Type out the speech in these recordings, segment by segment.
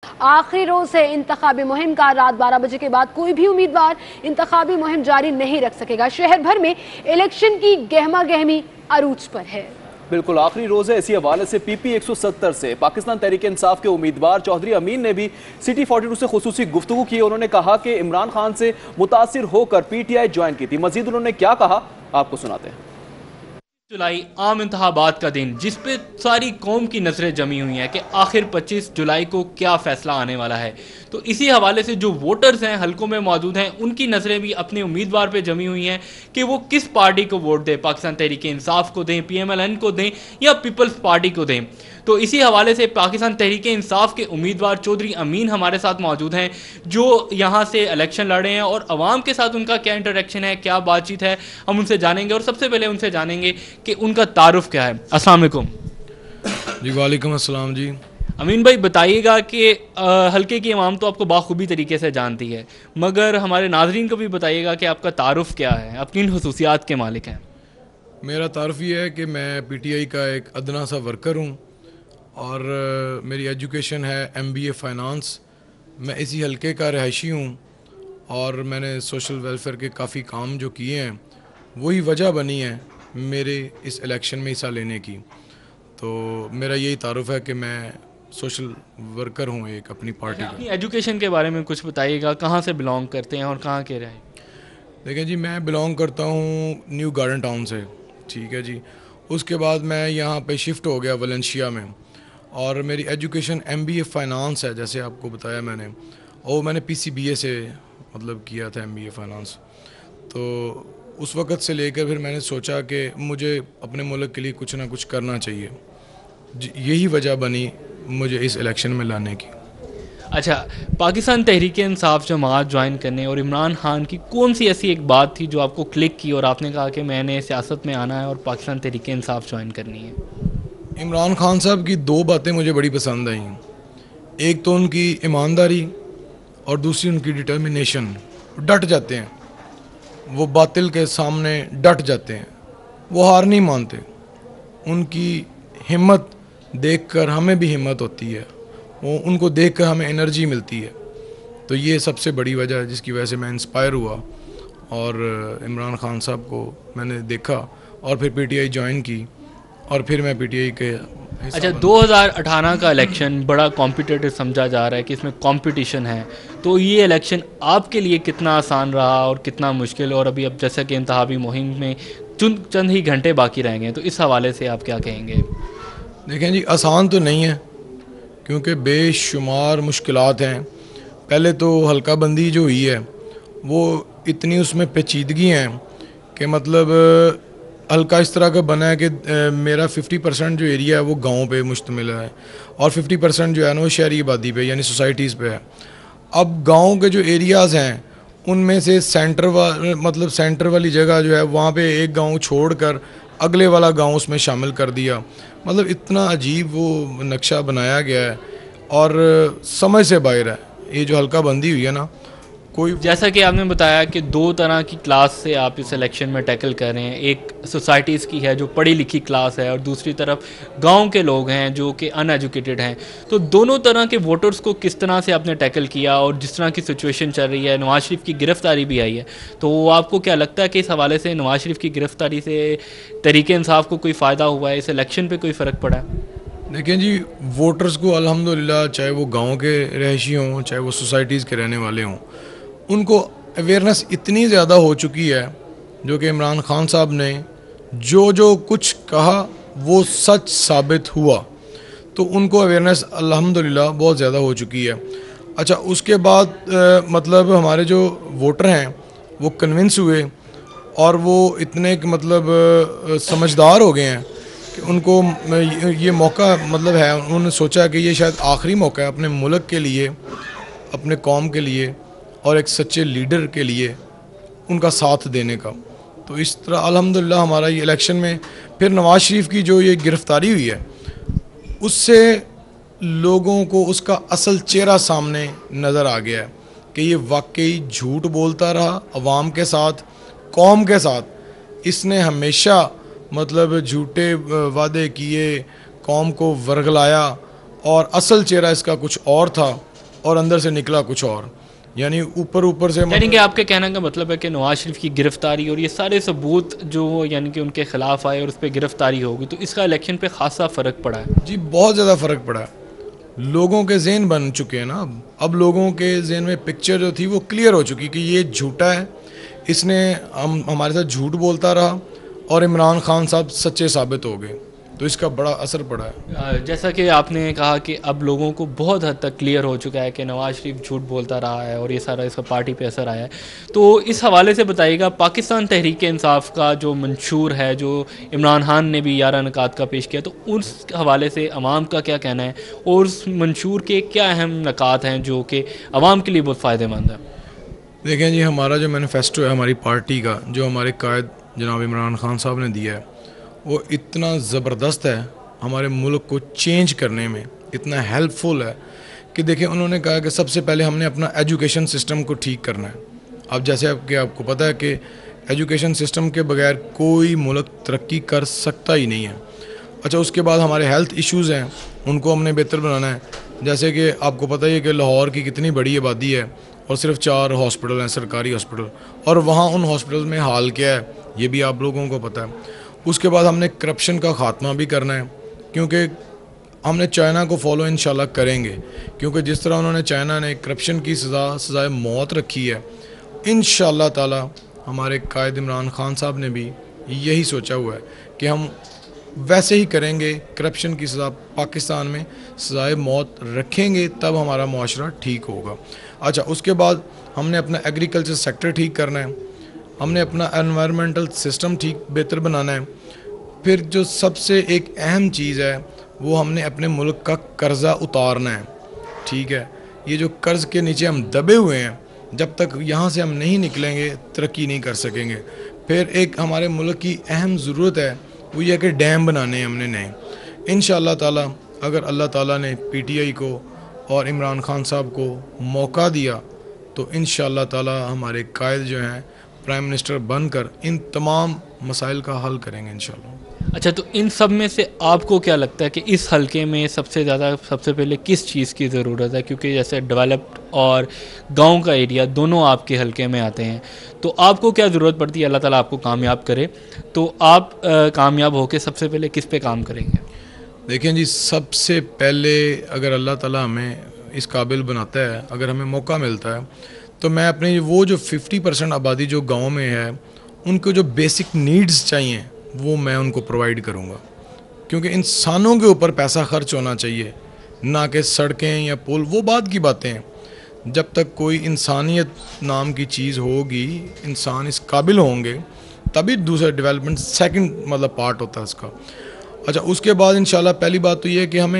आखिरी रोज है इंतखाबी मुहिम का। रात 12 बजे के बाद कोई भी उम्मीदवार इंतखाबी मुहिम जारी नहीं रख सकेगा। शहर भर में इलेक्शन की गहमा गहमी अरूज पर है। बिल्कुल आखिरी रोज है, इसी हवाले से PP 170 से पाकिस्तान तहरीक इंसाफ के उम्मीदवार चौधरी अमीन ने भी सिटी 42 से खुसूसी गुफ्तगू की। उन्होंने कहा कि इमरान खान से मुतासिर होकर PTI ज्वाइन की थी। मजीद उन्होंने क्या कहा आपको सुनाते हैं। जुलाई आम इंतखाबात का दिन, जिस पे सारी कौम की नजरें जमी हुई हैं कि आखिर 25 जुलाई को क्या फैसला आने वाला है। तो इसी हवाले से जो वोटर्स हैं हलकों में मौजूद हैं, उनकी नजरें भी अपने उम्मीदवार पे जमी हुई हैं कि वो किस पार्टी को वोट दें, पाकिस्तान तहरीक इंसाफ को दें, PMLN को दें या पीपल्स पार्टी को दें। तो इसी हवाले से पाकिस्तान तहरीक इंसाफ के उम्मीदवार चौधरी अमीन हमारे साथ मौजूद हैं, जो यहाँ से इलेक्शन लड़ रहे हैं और आवाम के साथ उनका क्या इंटरेक्शन है, क्या बातचीत है, हम उनसे जानेंगे। और सबसे पहले उनसे जानेंगे कि उनका तारुफ क्या है। अस्सलाम वालेकुम। जी वालेकुम अस्सलाम जी। अमीन भाई बताइएगा कि हल्के की आवाम तो आपको बाखूबी तरीके से जानती है, मगर हमारे नाजरीन को भी बताइएगा कि आपका तारुफ क्या है, आप किन खसूसियात के मालिक हैं। मेरा तारुफ ये है कि मैं PTI का एक अदना सा वर्कर हूँ और मेरी एजुकेशन है MBA फ़ाइनांस। मैं इसी हल्के का रहायशी हूँ और मैंने सोशल वेलफेयर के काफ़ी काम जो किए हैं वही वजह बनी है मेरे इस इलेक्शन में हिस्सा लेने की। तो मेरा यही तारुफ है कि मैं सोशल वर्कर हूँ एक अपनी पार्टी का। अपनी एजुकेशन के बारे में कुछ बताइएगा, कहाँ से बिलोंग करते हैं और कहाँ के रहे। देखें जी, मैं बिलोंग करता हूँ न्यू गार्डन टाउन से, ठीक है जी। उसके बाद मैं यहाँ पे शिफ्ट हो गया वलेंशिया में और मेरी एजुकेशन MBA फ़ाइनांस है, जैसे आपको बताया मैंने, और मैंने PCBA से मतलब किया था MBA फ़ाइनांस। तो उस वक़्त से लेकर फिर मैंने सोचा कि मुझे अपने मुल्क के लिए कुछ ना कुछ करना चाहिए। यही वजह बनी मुझे इस इलेक्शन में लाने की। अच्छा, पाकिस्तान तहरीक इंसाफ जमात ज्वाइन करने और इमरान खान की कौन सी ऐसी एक बात थी जो आपको क्लिक की और आपने कहा कि मैंने सियासत में आना है और पाकिस्तान तहरीक इंसाफ ज्वाइन करनी है। इमरान खान साहब की दो बातें मुझे बड़ी पसंद आई। एक तो उनकी ईमानदारी और दूसरी उनकी डिटर्मिनेशन। डट जाते हैं वो, बातिल के सामने डट जाते हैं, वो हार नहीं मानते। उनकी हिम्मत देखकर हमें भी हिम्मत होती है, वो उनको देखकर हमें एनर्जी मिलती है। तो ये सबसे बड़ी वजह है जिसकी वजह से मैं इंस्पायर हुआ और इमरान खान साहब को मैंने देखा और फिर PTI ज्वाइन की और फिर मैं PTI के। अच्छा, 2018 का इलेक्शन बड़ा कॉम्पिटिटिव समझा जा रहा है कि इसमें कंपटीशन है, तो ये इलेक्शन आपके लिए कितना आसान रहा और कितना मुश्किल, और अभी अब जैसा कि इंतखाबी मुहिम में चंद ही घंटे बाकी रह गए, तो इस हवाले से आप क्या कहेंगे। देखें जी, आसान तो नहीं है क्योंकि बेशुमार मुश्किलात हैं। पहले तो हल्का बंदी जो हुई है वो इतनी उसमें पेचीदगी हैं कि मतलब हल्का इस तरह का बना है कि मेरा 50% जो एरिया है वो गांव पे मुश्तमिल है और 50% जो है ना वो शहरी आबादी पे यानी सोसाइटीज़ पे है। अब गांव के जो एरियाज़ हैं उनमें से सेंटर वाली जगह जो है वहाँ पे एक गांव छोड़कर अगले वाला गांव उसमें शामिल कर दिया। मतलब इतना अजीब वो नक्शा बनाया गया है और समझ से बाहर है ये जो हल्का बंदी हुई है ना। कोई जैसा कि आपने बताया कि दो तरह की क्लास से आप इस इलेक्शन में टैकल कर रहे हैं, एक सोसाइटीज़ की है जो पढ़ी लिखी क्लास है और दूसरी तरफ गांव के लोग हैं जो कि अनएजुकेटेड हैं। तो दोनों तरह के वोटर्स को किस तरह से आपने टैकल किया, और जिस तरह की सिचुएशन चल रही है, नवाज शरीफ की गिरफ्तारी भी आई है, तो आपको क्या लगता है कि इस हवाले से नवाज शरीफ की गिरफ्तारी से तहरीक इंसाफ को कोई फ़ायदा हुआ है, इस इलेक्शन पर कोई फ़र्क पड़ा है। देखें जी, वोटर्स को अल्हम्दुलिल्लाह, चाहे वो गांव के रहायशी हों चाहे वो सोसाइटीज़ के रहने वाले हों, उनको अवेयरनेस इतनी ज़्यादा हो चुकी है जो कि इमरान खान साहब ने जो कुछ कहा वो सच साबित हुआ। तो उनको अवेयरनेस अल्हम्दुलिल्लाह बहुत ज़्यादा हो चुकी है। अच्छा, उसके बाद मतलब हमारे जो वोटर हैं वो कन्विंस हुए और वो इतने मतलब समझदार हो गए हैं कि उनको ये मौका मतलब है, उन्होंने सोचा कि ये शायद आखिरी मौका है अपने मुल्क के लिए, अपने कौम के लिए और एक सच्चे लीडर के लिए उनका साथ देने का। तो इस तरह अल्हम्दुलिल्लाह हमारा ये इलेक्शन में फिर नवाज शरीफ की जो ये गिरफ्तारी हुई है उससे लोगों को उसका असल चेहरा सामने नज़र आ गया है कि ये वाकई झूठ बोलता रहा अवाम के साथ, कौम के साथ। इसने हमेशा मतलब झूठे वादे किए, कौम को वर्गलाया और असल चेहरा इसका कुछ और था। और अंदर से निकला कुछ और, यानी ऊपर ऊपर से यानी कि आपके कहने का मतलब है कि नवाज शरीफ की गिरफ्तारी और ये सारे सबूत जो यानी कि उनके खिलाफ आए और उस पर गिरफ्तारी होगी तो इसका इलेक्शन पे खासा फ़र्क पड़ा है। जी बहुत ज़्यादा फ़र्क पड़ा है, लोगों के जहन बन चुके हैं ना। अब लोगों के जहन में पिक्चर जो थी वो क्लियर हो चुकी कि ये झूठा है, इसने हमारे साथ झूठ बोलता रहा और इमरान खान साहब सच्चे साबित हो गए, तो इसका बड़ा असर पड़ा है। जैसा कि आपने कहा कि अब लोगों को बहुत हद तक क्लियर हो चुका है कि नवाज शरीफ झूठ बोलता रहा है और ये सारा इसका पार्टी पे असर आया है, तो इस हवाले से बताइएगा पाकिस्तान तहरीक इंसाफ का जो मंशूर है, जो इमरान खान ने भी 11 नकात का पेश किया, तो उस हवाले से अवाम का क्या कहना है और उस मंशूर के क्या अहम नकात हैं जो कि अवाम के लिए बहुत फ़ायदेमंद है। देखें जी, हमारा जो मैनिफेस्टो है हमारी पार्टी का, जो हमारे कायद जनाब इमरान खान साहब ने दिया है, वो इतना ज़बरदस्त है, हमारे मुल्क को चेंज करने में इतना हेल्पफुल है कि देखिए उन्होंने कहा कि सबसे पहले हमने अपना एजुकेशन सिस्टम को ठीक करना है। अब जैसे आपको पता है कि एजुकेशन सिस्टम के बगैर कोई मुल्क तरक्की कर सकता ही नहीं है। अच्छा, उसके बाद हमारे हेल्थ इश्यूज़ हैं, उनको हमने बेहतर बनाना है। जैसे कि आपको पता ही है कि लाहौर की कितनी बड़ी आबादी है और सिर्फ 4 हॉस्पिटल हैं, सरकारी हॉस्पिटल, और वहाँ उन हॉस्पिटल में हाल क्या है ये भी आप लोगों को पता है। उसके बाद हमने करप्शन का ख़ात्मा भी करना है, क्योंकि हमने चाइना को फॉलो इंशाल्लाह करेंगे, क्योंकि जिस तरह उन्होंने चाइना ने करप्शन की सज़ाए मौत रखी है, इंशाल्लाह ताला हमारे कायद इमरान खान साहब ने भी यही सोचा हुआ है कि हम वैसे ही करेंगे, करप्शन की सज़ा पाकिस्तान में सज़ाए मौत रखेंगे, तब हमारा मुआशरा ठीक होगा। अच्छा, उसके बाद हमने अपना एग्रीकल्चर सेक्टर ठीक करना है, हमने अपना एनवायरमेंटल सिस्टम ठीक बेहतर बनाना है। फिर जो सबसे एक अहम चीज़ है वो हमने अपने मुल्क का कर्ज़ा उतारना है। ठीक है, ये जो कर्ज़ के नीचे हम दबे हुए हैं, जब तक यहाँ से हम नहीं निकलेंगे तरक्की नहीं कर सकेंगे। फिर एक हमारे मुल्क की अहम ज़रूरत है वो ये कि डैम बनाने हैं हमने नए। इंशाअल्लाह ताला अगर अल्लाह ताला ने PTI को और इमरान खान साहब को मौका दिया तो इंशाअल्लाह ताला हमारे कायद जो हैं प्राइम मिनिस्टर बनकर इन तमाम मसाइल का हल करेंगे इंशाअल्लाह। अच्छा, तो इन सब में से आपको क्या लगता है कि इस हलके में सबसे पहले किस चीज़ की ज़रूरत है, क्योंकि जैसे डेवलप्ड और गांव का एरिया दोनों आपके हलके में आते हैं, तो आपको क्या ज़रूरत पड़ती है अल्लाह ताला आपको कामयाब करे, तो आप कामयाब होकर सबसे पहले किस पे काम करेंगे? देखें जी, सबसे पहले अगर अल्लाह ताला हमें इस काबिल बनाता है, अगर हमें मौका मिलता है, तो मैं अपने वो जो 50% आबादी जो गाँव में है उनको जो बेसिक नीड्स चाहिए वो मैं उनको प्रोवाइड करूँगा, क्योंकि इंसानों के ऊपर पैसा खर्च होना चाहिए, ना कि सड़कें या पुल। वो बात की बातें हैं, जब तक कोई इंसानियत नाम की चीज़ होगी, इंसान इस काबिल होंगे, तभी दूसरा डेवलपमेंट सेकंड मतलब पार्ट होता है इसका। अच्छा, उसके बाद इंशाल्लाह पहली बात तो ये है कि हमें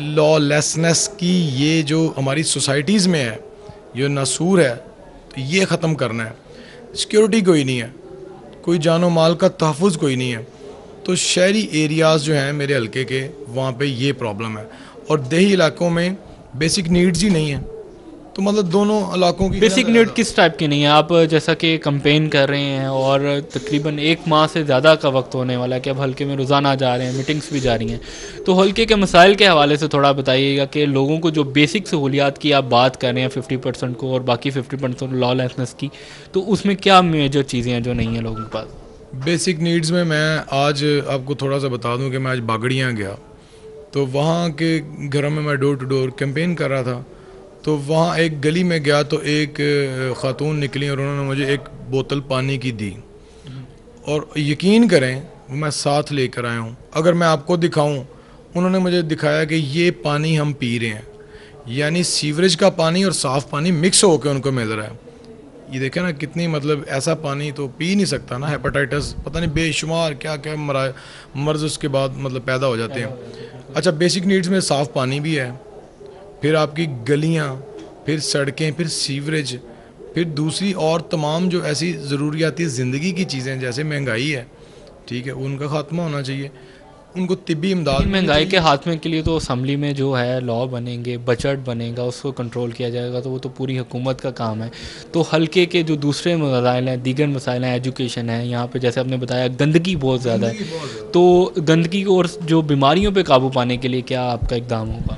लॉलेसनेस की ये जो हमारी सोसाइटीज़ में है, ये नासूर है, तो ये ख़त्म करना है। सिक्योरिटी कोई नहीं है, कोई जानो माल का तहफ़्फ़ुज़ कोई नहीं है, तो शहरी एरियाज़ जो हैं मेरे हल्के के, वहाँ पे ये प्रॉब्लम है, और देही इलाकों में बेसिक नीड्स ही नहीं है। तो मतलब दोनों इलाकों की बेसिक नीड किस टाइप की नहीं है? आप जैसा कि कैंपेन कर रहे हैं और तकरीबन 1 माह से ज़्यादा का वक्त होने वाला है कि अब हल्के में रोज़ाना जा रहे हैं, मीटिंग्स भी जा रही हैं, तो हल्के के मसाइल के हवाले से थोड़ा बताइएगा कि लोगों को जो बेसिक सहूलियात की आप बात कर रहे हैं 50% को और बाकी 50% लॉलेसनेस की, तो उसमें क्या मेजर चीज़ें हैं जो नहीं है लोगों के पास? बेसिक नीड्स में मैं आज आपको थोड़ा सा बता दूं कि मैं आज बागड़ियाँ गया, तो वहाँ के घरों में मैं डोर टू डोर कैंपेन कर रहा था, तो वहाँ एक गली में गया तो एक ख़ातून निकली और उन्होंने मुझे एक बोतल पानी की दी, और यकीन करें वो मैं साथ लेकर आया हूँ। अगर मैं आपको दिखाऊं, उन्होंने मुझे दिखाया कि ये पानी हम पी रहे हैं, यानी सीवरेज का पानी और साफ़ पानी मिक्स होकर उनको मिल रहा है। ये देखें ना कितनी, मतलब ऐसा पानी तो पी नहीं सकता ना, हेपेटाइटिस पता नहीं बेशुमार क्या क्या मर्ज़ उसके बाद मतलब पैदा हो जाते हैं। अच्छा, बेसिक नीड्स में साफ़ पानी भी है, फिर आपकी गलियाँ, फिर सड़कें, फिर सीवरेज, फिर दूसरी और तमाम जो ऐसी ज़रूरियाती ज़िंदगी की चीज़ें जैसे महंगाई है, ठीक है, उनका ख़ात्मा होना चाहिए, उनको तिब्बी इमदाद। महंगाई के खात्मे के लिए तो असम्बली में जो है लॉ बनेंगे, बजट बनेगा, उसको कंट्रोल किया जाएगा, तो वो तो पूरी हुकूमत का काम है। तो हल्के के जो दूसरे मसाइल हैं, दीगर मसाइल हैं, एजुकेशन है, यहाँ पे जैसे आपने बताया गंदगी बहुत ज़्यादा है, तो गंदगी और जो बीमारियों पे काबू पाने के लिए क्या आपका इकदाम होगा?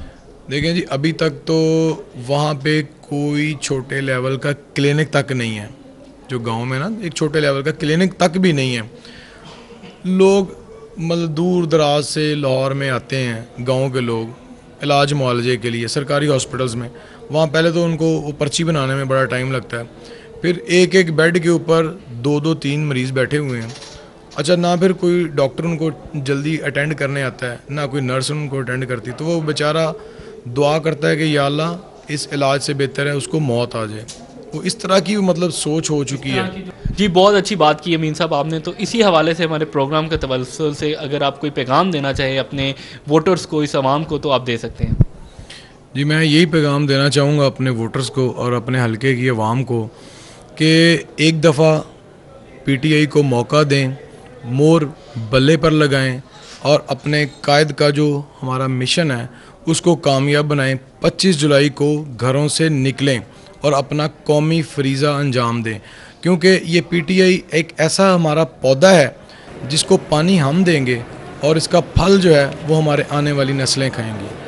देखें जी, अभी तक तो वहाँ पे कोई छोटे लेवल का क्लिनिक तक नहीं है। जो गांव में ना एक छोटे लेवल का क्लिनिक तक भी नहीं है। लोग मतलब दूर दराज से लाहौर में आते हैं, गांव के लोग इलाज मुआलजे के लिए सरकारी हॉस्पिटल्स में। वहाँ पहले तो उनको वो पर्ची बनाने में बड़ा टाइम लगता है, फिर एक एक बेड के ऊपर 2-2-3 मरीज़ बैठे हुए हैं। अच्छा, ना फिर कोई डॉक्टर उनको जल्दी अटेंड करने आता है, ना कोई नर्स उनको अटेंड करती। तो वो बेचारा दुआ करता है कि या अल्लाह इस इलाज से बेहतर है उसको मौत आ जाए। वो इस तरह की मतलब सोच हो चुकी है। जी, बहुत अच्छी बात की अमीन साहब आपने। तो इसी हवाले से हमारे प्रोग्राम के तवज्जुल से अगर आप कोई पैगाम देना चाहें अपने वोटर्स को, इस आवाम को, तो आप दे सकते हैं। जी, मैं यही पैगाम देना चाहूँगा अपने वोटर्स को और अपने हलके की आवाम को कि एक दफ़ा PTI को मौका दें, मोर बल्ले पर लगाएं और अपने कायद का जो हमारा मिशन है उसको कामयाब बनाएं। 25 जुलाई को घरों से निकलें और अपना कौमी फरीज़ा अंजाम दें, क्योंकि ये PTI एक ऐसा हमारा पौधा है जिसको पानी हम देंगे और इसका फल जो है वो हमारे आने वाली नस्लें खाएंगी।